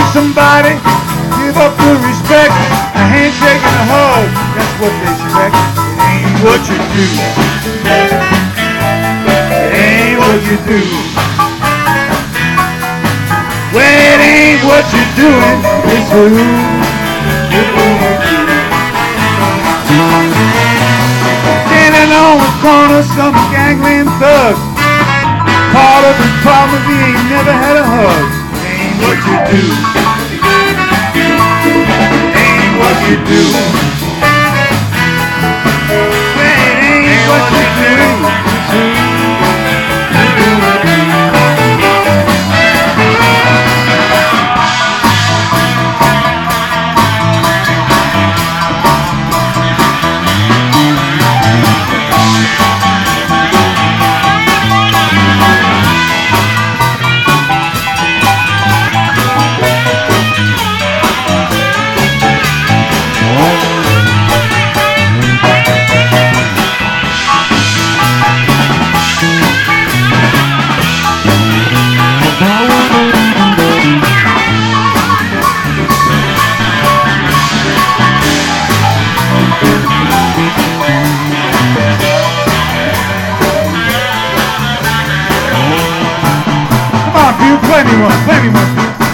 somebody, give up the respect. A handshake and a hug, that's what they expect. It ain't what you do. It ain't what you do. Well, it ain't what you're doing, it's who you're doing. Standing on the corner, some gangland thug. Part of his problem, he ain't never had a hug. It ain't what you do. It ain't what you do. Well, it ain't what you do. It's who you're doing. Play me one, play me one.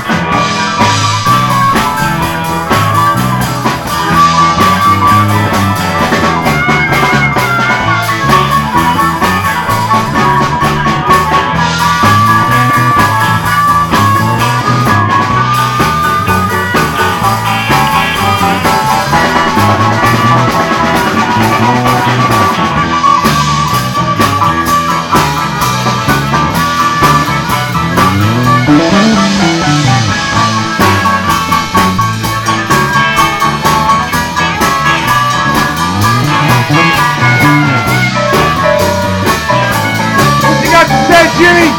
Jimmy!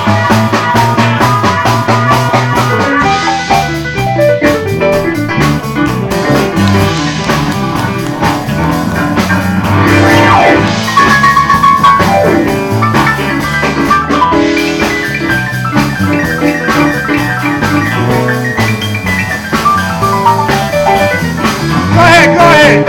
Go ahead!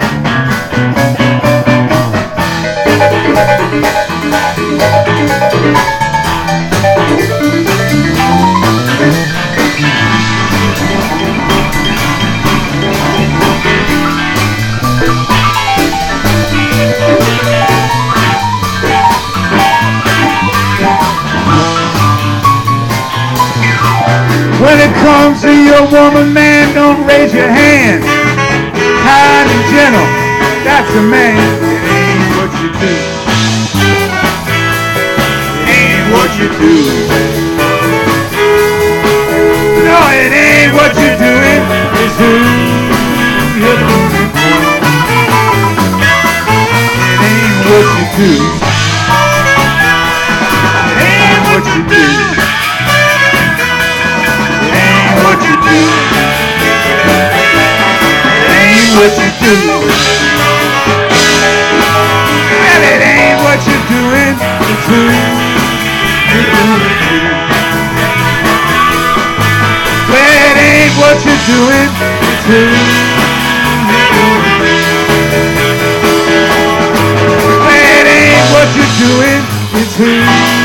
When it comes to your woman, man, don't raise your hand. Kind and gentle, that's a man. It ain't what you do. It ain't what you do. No, it ain't what you're doing. It's who you're doing. It ain't what you do. It ain't what you do. What you do, it ain't what you do. Well, it ain't what you're doing, it's who you're doing. Well, it ain't what you're doing, it's who you're doing. Well, it ain't what you're doing, it's who